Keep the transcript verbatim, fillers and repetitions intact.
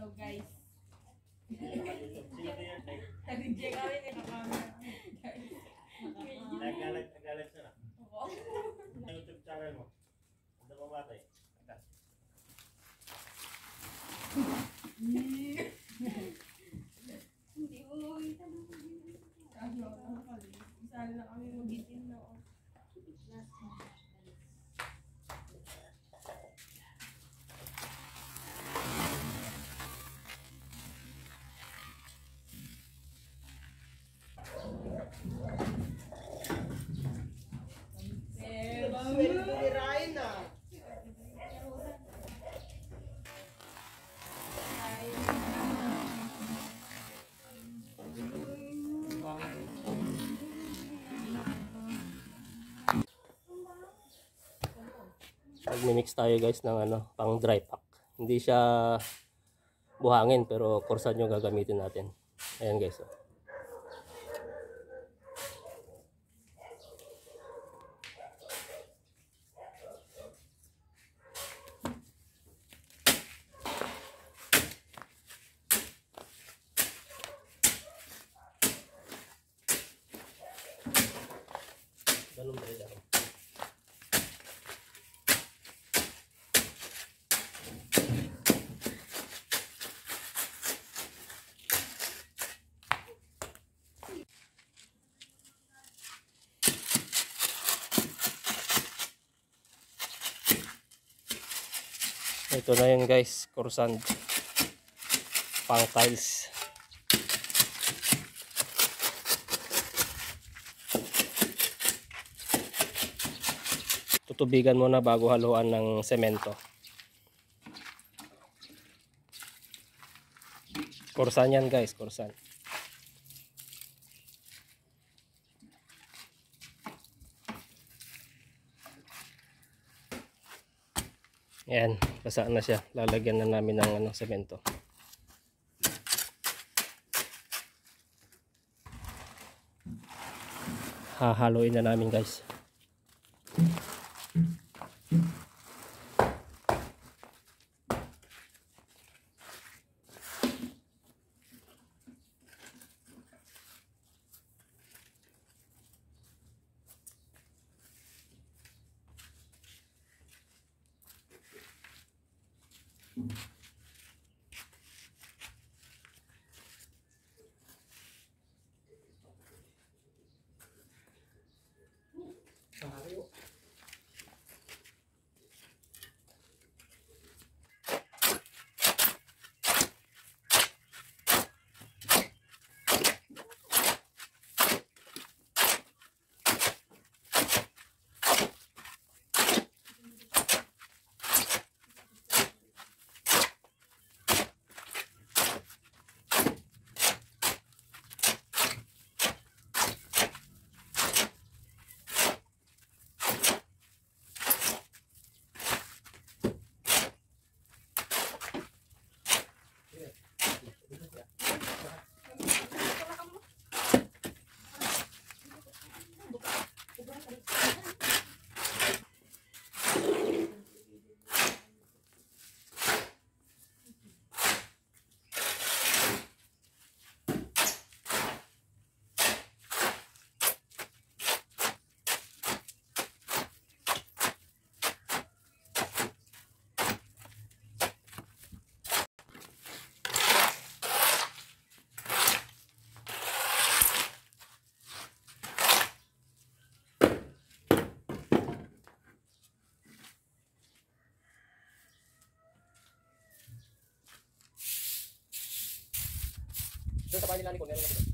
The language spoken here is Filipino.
So guys, nag-reject kami ni kakamera. Guys, nagalit, nagalit siya na. Oo. YouTube channel mo. Ano ba matay? Hindi mo makita mo. Ano, ano kali? Saan na kami mag-itin na ako. Nirain na. Nagmi-mix tayo guys ng ano, pang dry pack. Hindi siya buhangin pero coarsand yung gagamitin natin. Ayan guys. Oh. Ganun ba rin? Ito na yun guys, coarsand pang tiles. Tutubigan muna bago haluan ng semento. Coarsand yan guys, coarsand. Yan, basa na siya. Lalagyan na namin ng ano, semento. Hahaluin na namin guys. Doon sa bahay nila ni Kung meron na